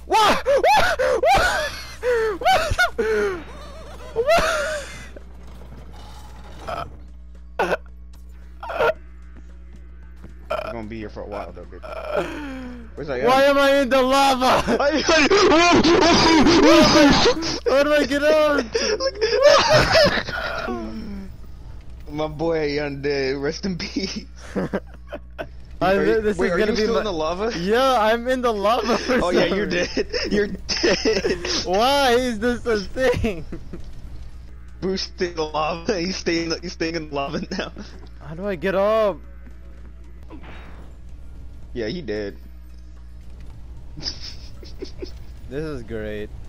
What? What? What? I'm gonna be here for a while though, bitch. Where's that? Why am I in the lava? How do I get out? My boy Undead, rest in peace. This Wait, is are gonna you be still in the lava? Yeah, I'm in the lava. Oh yeah, you're dead. You're dead. Why is this a thing? Boosting the lava. He's staying in the lava now. How do I get up? Yeah, he dead. This is great.